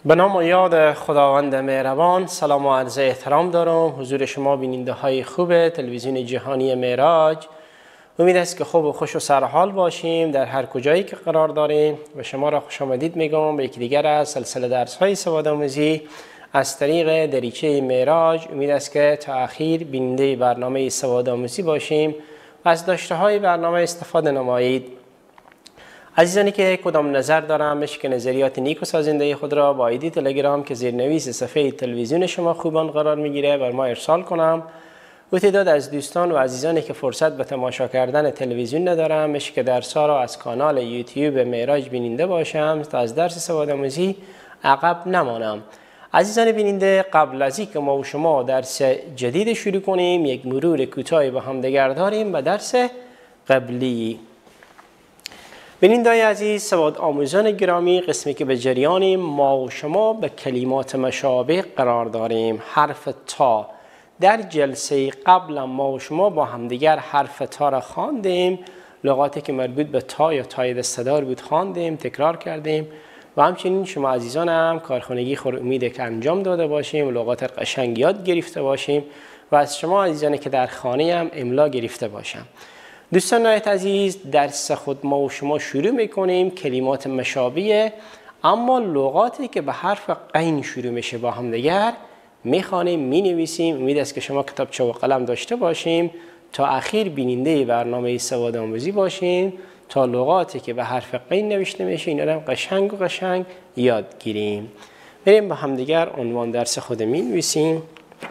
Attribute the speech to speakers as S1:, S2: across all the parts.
S1: به نام و یاد خداوند مهربان. سلام و عرض احترام دارم حضور شما بیننده های خوب تلویزیون جهانی معراج. امید است که خوب و خوش و سرحال باشیم در هر کجایی که قرار داریم و شما را خوش آمدید میگم به یکی دیگر از سلسله درس های سوادآموزی از طریق دریچه معراج. امید است که تا اخیر بیننده برنامه سوادآموزی باشیم و از داشته های برنامه استفاده نمایید. عزیزانی که کدام نظر دارم میشه که نظریات نیک و سازنده خود را با آیدی تلگرام که زیرنویس صفحه تلویزیون شما خوبان قرار میگیره بر ما ارسال کنم. و تعداد از دوستان و عزیزانی که فرصت به تماشا کردن تلویزیون ندارم میشه که درس‌ها را از کانال یوتیوب معراج بیننده باشم تا از درس سوادآموزی عقب نمانم. عزیزان بیننده، قبل از اینکه ما و شما درس جدید شروع کنیم یک مرور کوتاهی با هم دیگر داریم به درس قبلی. بیننده‌های عزیز، سواد آموزان گرامی، قسمی که به جریانیم ما و شما به کلمات مشابه قرار داریم. حرف تا. در جلسه قبل ما و شما با همدیگر حرف تا را خواندیم، لغاتی که مربوط به تا یا تای دسته‌دار بود خواندیم، تکرار کردیم و همچنین شما عزیزان هم کارخانگی خور امید که انجام داده باشیم، لغات قشنگ یاد گرفته باشیم و از شما عزیزانی که در خانه هم املا گرفته باشم. دوستان نهایت عزیز، درس خود ما و شما شروع میکنیم. کلمات مشابه اما لغاتی که به حرف غین شروع میشه با هم دیگر میخوانیم، مینویسیم. امید است که شما کتابچه و قلم داشته باشیم تا اخیر بیننده برنامه سوادآموزی باشیم تا لغاتی که به حرف غین نوشته میشه اینا رو قشنگ و قشنگ یاد گیریم. بریم با هم دیگر عنوان درس خود مینویسیم.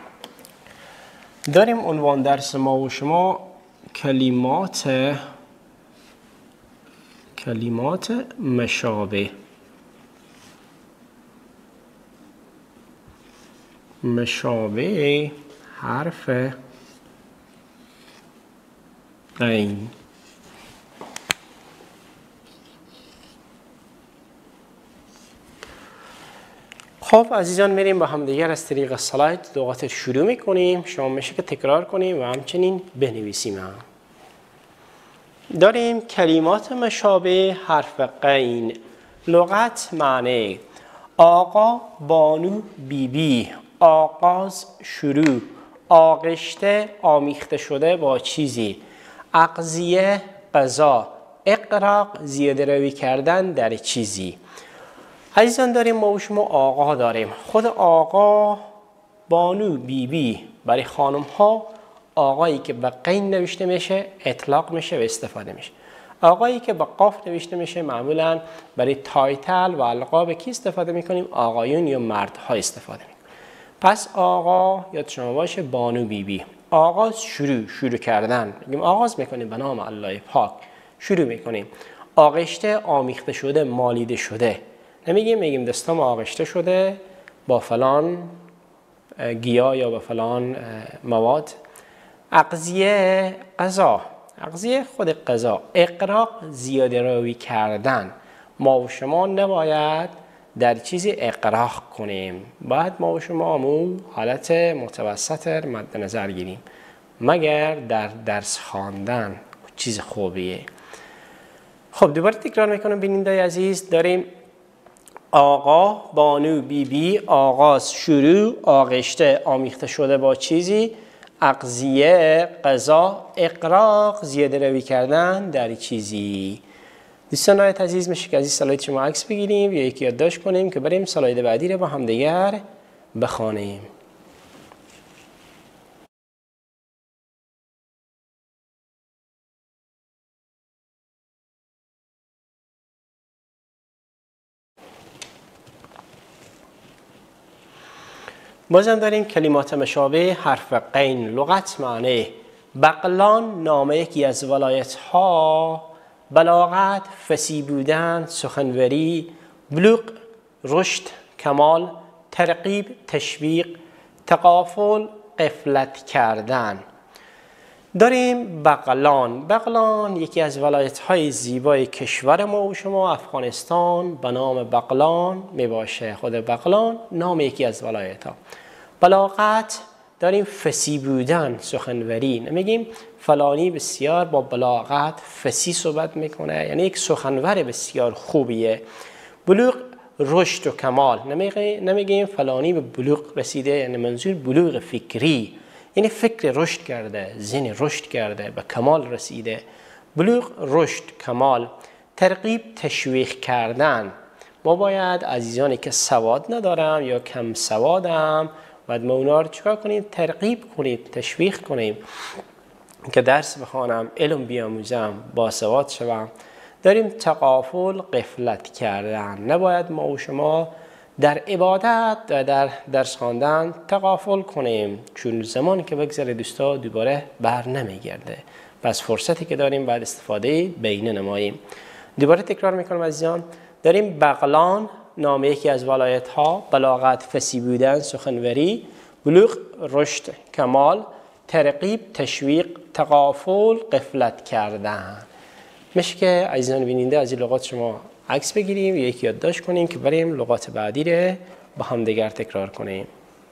S1: داریم عنوان درس ما و شما کلمات مشابه حرف غین. خب عزیزان، میریم با هم دیگر از طریق سلاید لغات شروع میکنیم. شما میشه که تکرار کنیم و همچنین بنویسیم. داریم کلمات مشابه حرف غین. لغت معنی: آقا، بانو، بیبی، آغاز، شروع، آغشته، آمیخته شده با چیزی، اغذیه، غذا، اغراق، زیاده روی کردن در چیزی. عزیزان داریم ما و شما آقا داریم. خود آقا، بانو، بیبی برای خانم ها آقایی که به غین نوشته میشه اطلاق میشه و استفاده میشه. آقایی که به قاف نوشته میشه معمولا برای تایتل و القاب کی استفاده میکنیم؟ آقایون یا مردها استفاده میکنیم. پس آقا یاد شما باشه، بانو، بیبی. آغاز، شروع کردن. میگیم آغاز میکنیم به نام الله پاک، شروع میکنیم. آغشته، آمیخته شده، مالیده شده. میگیم دستام آغشته شده با فلان گیاه یا با فلان مواد. اغذیه، غذا. اغذیه خود غذا. اغراق، زیاده روی کردن. ما و شما نباید در چیزی اغراق کنیم، باید ما و شما حالت متوسط مد نظر گیریم، مگر در درس خواندن چیز خوبیه. خب دوباره تکرار میکنم بیننده عزیز. داریم آقا، بانو، بیبی، آغاز، شروع، آغشته، آمیخته شده با چیزی، اغذیه، غذا، اغراق، زیاده روی کردن در چیزی. دوستان نهایت عزیز، میشه که از این سلاید شما عکس بگیریم یا یکی یادداشت کنیم که بریم سلاید بعدی رو با هم دیگر بخوانیم. بازم داریم کلمات مشابه حرف غین. لغت معنی: بغلان، نام یکی از ولایت ها. بلاغت، فصیح بودن، سخنوری. بلوغ، رشد، کمال. ترغیب، تشویق. تغافل، غفلت کردن. داریم بغلان. بغلان یکی از ولایت های زیبای کشور ما و شما افغانستان به نام بغلان می باشه. خود بغلان نام یکی از ولایت ها. بلاغت داریم فصیح بودن، سخنوری. نمیگیم فلانی بسیار با بلاغت فصیح صحبت میکنه، یعنی یک سخنور بسیار خوبیه. بلوغ، رشد و کمال. نمیگیم فلانی به بلوغ رسیده، یعنی منظور بلوغ فکری، یعنی فکر رشد کرده، ذهن رشد کرده، به کمال رسیده. بلوغ، رشد، کمال. ترغیب، تشویق کردن. ما باید عزیزانی که سواد ندارم یا کم سوادم، باید ما اونا رو چکار کنیم؟ ترغیب کنیم، تشویق کنیم که درس بخوانم، علم بیاموزم، باسواد شوم. داریم تغافل، غفلت کردن. نباید ما و شما در عبادت و در درس خواندن تغافل کنیم، چون زمانی که بگذره دوستا دوباره بر نمیگرده. پس فرصتی که داریم بعد استفاده بینه نماییم. دوباره تکرار میکنم عزیزان، داریم بغلان، نام یکی از ولایت ها، بلاغت، فصیح بودن، سخنوری، بلوغ، رشد، کمال، ترغیب، تشویق، تغافل، غفلت کردن. میشه که عزیزان بیننده از این لغات شما عکس بگیریم و یکی یادداشت کنیم که بریم لغات بعدی رو با هم دیگر تکرار کنیم.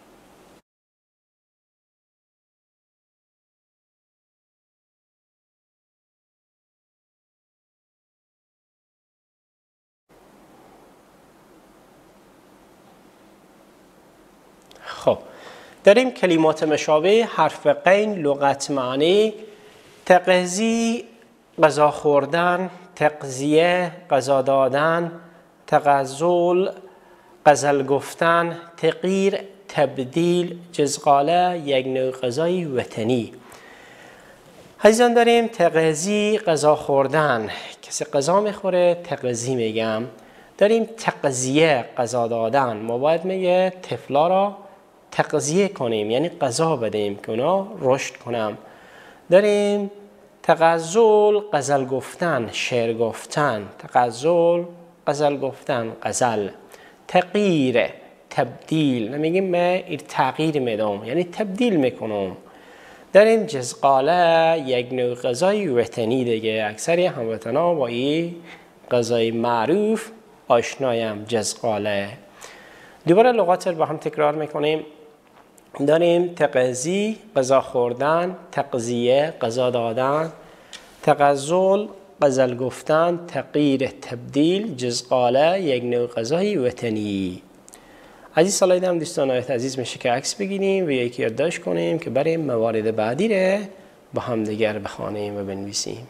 S1: خب داریم کلمات مشابه، حرف غین، لغت معنی، تغذی، غذا خوردن، تغذیه، غذا دادن، تغزل، غزل گفتن، تغییر، تبدیل، جزغاله، یک نوع غذای وطنی. عزیزان داریم تغذی، غذا خوردن، کسی غذا میخوره تغذی میگم. داریم تغذیه، غذا دادن، ما باید میگه طفلا را تغذیه کنیم، یعنی غذا بدیم که اونا رشد کنم. داریم تغزل، غزل گفتن، شعر گفتن، تغزل، غزل گفتن، غزل. تغییر، تبدیل، نمیگیم من این تغییر میدم، یعنی تبدیل میکنم. داریم جزغاله، یک نوع غذای وطنی دیگه، اکثر هموطنا با این غذای معروف آشنایم، جزغاله. دوباره لغات رو با هم تکرار میکنیم. داریم تغذی، غذا خوردن، تغذیه، غذا دادن، تغزل، غزل گفتن، تغییر، تبدیل، جزغاله، یک نوع غذای وطنی. عزیز سلایدم دوستان عزیز میشه که عکس بگیریم و یکی یادداشت کنیم که برای موارد بعدی رو با هم دیگر بخوانیم و بنویسیم.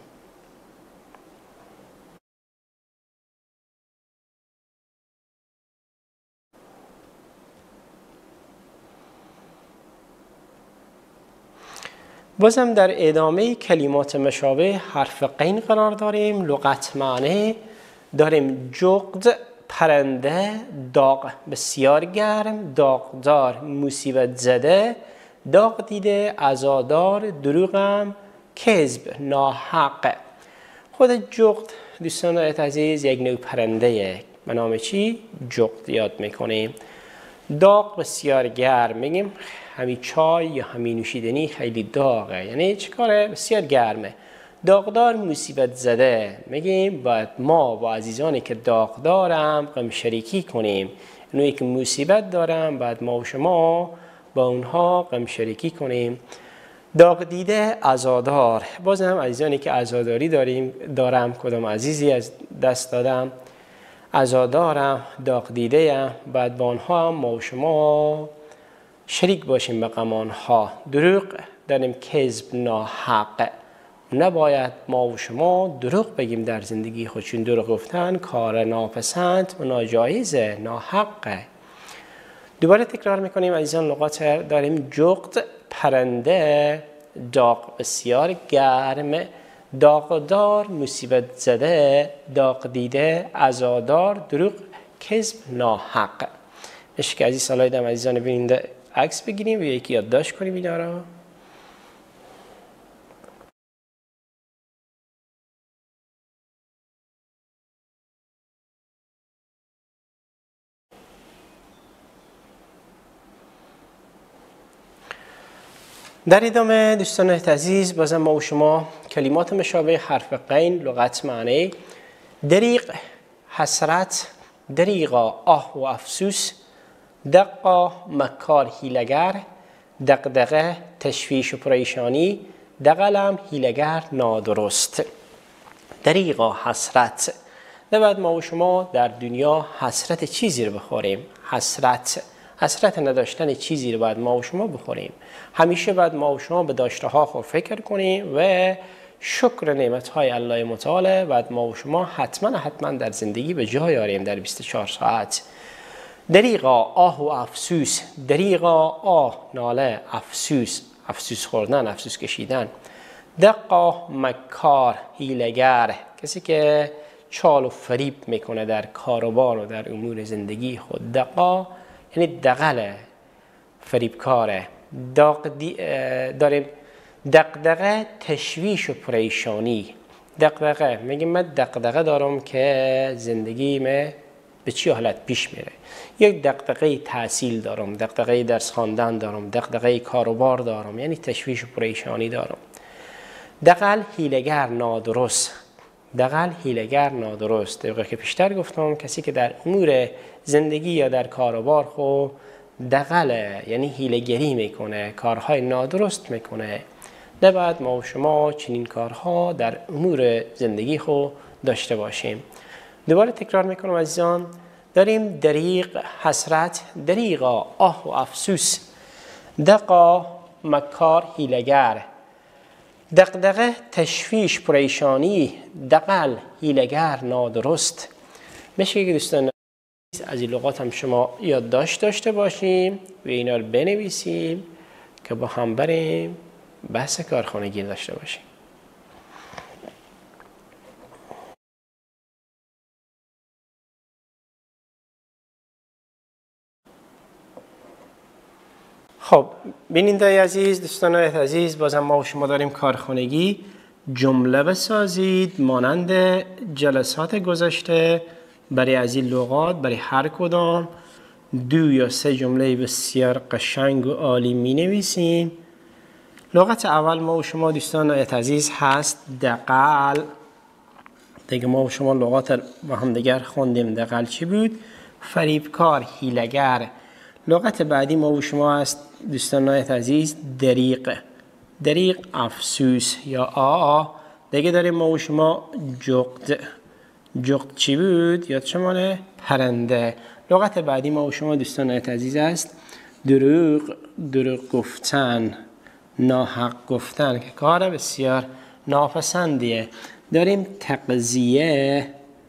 S1: بازم در ادامه کلمات مشابه حرف غین قرار داریم. لغت معنی داریم جغد، پرنده، داغ بسیار گرم، داغدار، مصیبت زده، داغ دیده، عزادار، دروغم، کذب، ناحق. خود جغد دوستان عزیز یک نوع پرنده به نام چی؟ جغد یاد میکنیم. داغ بسیار گرم، میگیم همین چای یا همین نوشیدنی خیلی داغه، یعنی چه کاره؟ بسیار گرمه. داغدار، مصیبت زده، میگیم باید ما با عزیزانی که داغ دارم غم شریکی کنیم. اونایی که مصیبت دارم باید ما و شما با اونها غم شریکی کنیم. داغ دیده، عزادار، بازم عزیزانی که عزاداری دارم کدام عزیزی از دست دادم، عزادارم، داغ دیده، باید با آنها هم ما و شما شریک باشیم به غم آنها. دروغ داریم، کذب، ناحق، نباید ما و شما دروغ بگیم در زندگی خود، چون دروغ گفتن کار ناپسند و ناجایزه، ناحقه. دوباره تکرار میکنیم عزیزان لغات داریم جغد، پرنده، داغ بسیار گرم، داغدار، مصیبت زده، داغ دیده، عزادار، دروغ، کذب، ناحق. میشه که عزیز سلایدم عزیزان بیننده عکس بگیریم و یکی یادداشت کنیم اینا را. در ادامه دوستان عزیز بازم ما و شما کلمات مشابه حرف غین، لغت معنی دریغ، حسرت، دریغا، آه و افسوس، دقا، مکار، هیلگر، دغدغه، تشویش و پریشانی، دغلم، هیلگر، نادرست. دریغا، حسرت، نباید ما و شما در دنیا حسرت چیزی رو بخوریم. حسرت نداشتن چیزی رو باید ما و شما بخوریم. همیشه باید ما و شما به داشته ها خود فکر کنیم و شکر نعمت های الله متعال باید ما و شما حتما در زندگی به جای آریم در 24 ساعت. دریغا آه و افسوس، دریغا آه ناله، افسوس خوردن، افسوس کشیدن. دقا مکار، حیله‌گر، کسی که چال و فریب میکنه در کاروبار و در امور زندگی خود. دقا یعنی دغل، فریبکاره. داریم دغدغه، تشویش و پریشانی. دغدغه میگیم من دغدغه دارم که زندگی به چی حالت پیش میره. یک دغدغه تحصیل دارم، دغدغه درس خواندن دارم، دغدغه کاروبار دارم، یعنی تشویش و پریشانی دارم. دغل حیله‌گر، نادرست. دغل حیله‌گر، نادرست. طبقه که پیشتر گفتم کسی که در امور زندگی یا در کاروبار خود دغله، یعنی حیله‌گری میکنه، کارهای نادرست میکنه. نباید ما و شما چنین کارها در امور زندگی خود داشته باشیم. دوباره تکرار میکنم عزیزان، داریم دریغ، حسرت، دریغا آه و افسوس، دقا مکار، حیله‌گر، دغدغه، تشویش، پریشانی، دغل، حیله‌گر، نادرست. میشه که دوستان از این لغات هم شما یادداشت داشته باشیم و اینا رو بنویسیم که با هم بریم بحث کارخانگی داشته باشیم. خب بیننده عزیز، دوستان عزیز، بازم ما و شما داریم کارخانگی. جمله بسازید مانند جلسات گذشته برای از این لغات، برای هر کدام 2 یا 3 جمله بسیار قشنگ و عالی می نویسیم. لغت اول ما و شما دوستان عزیز هست دغل. دیگه ما و شما لغات با هم دیگر خوندیم. دغل چی بود؟ فریبکار، حیله‌گر. لغت بعدی ما و شما هست دوستان عزیز دریغ. دریغ افسوس یا آه. دیگه داریم ما و شما جغد. جغد چی بود؟ یاد شمانه؟ پرنده. لغت بعدی ما و شما دوستان عزیز است دروغ. دروغ گفتن، ناحق گفتن که کار بسیار ناپسندیه. داریم تقضیه.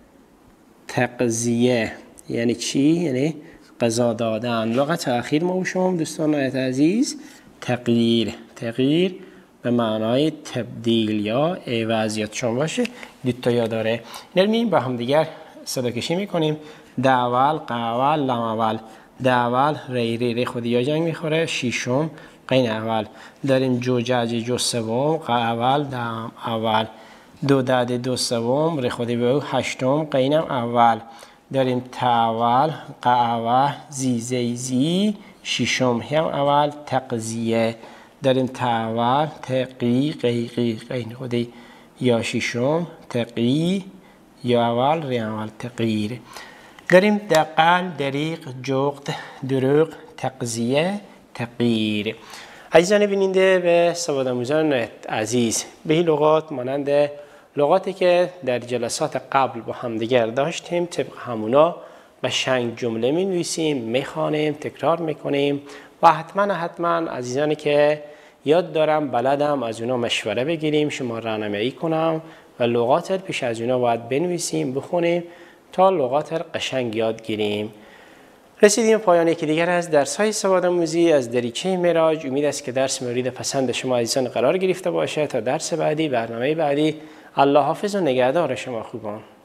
S1: تقضیه یعنی چی؟ یعنی قضا دادن. لغت اخیر ما و شما دوستان عزیز تغییر. تغییر به معنای تبدیل یا عوض. یاد شما باشه دوتا یا داره. نرمیم با هم دیگر صدا کشی میکنیم. داول، قاول، لام اول. داول ری خودی یا جنگ میخوره. شیشم قین اول. داریم جو جاجی جو سوم. قاول دام اول. دو داده دو سوم ری خودی به هشتم قینم اول. داریم تاول، قاول، زی شیشم هم اول. تقضیه. داریم تاول، تقی، قین خودی یا شیشم. تقی یا اول ری اول تغییر. داریم دغل، دریغ، جغد، دروغ، تقضیه، تغییر. عزیزان بیننده و سواد آموزان عزیز، به این لغات مانند لغاتی که در جلسات قبل با همدیگر داشتیم طبق همونا قشنگ جمله می نویسیم، می خوانیم، تکرار می کنیم و حتما عزیزانی که یاد دارم بلدم از اونا مشوره بگیریم، شما راهنمایی کنم و لغات پیش از اونا باید بنویسیم، بخونیم تا لغات قشنگ یاد گیریم. رسیدیم پایان یکی دیگر از درس‌های سواد آموزی از دریچه معراج. امید است که درس مورد پسند شما عزیزان قرار گرفته باشه. تا درس بعدی، برنامه بعدی، الله حافظ و نگهدار شما خوبان.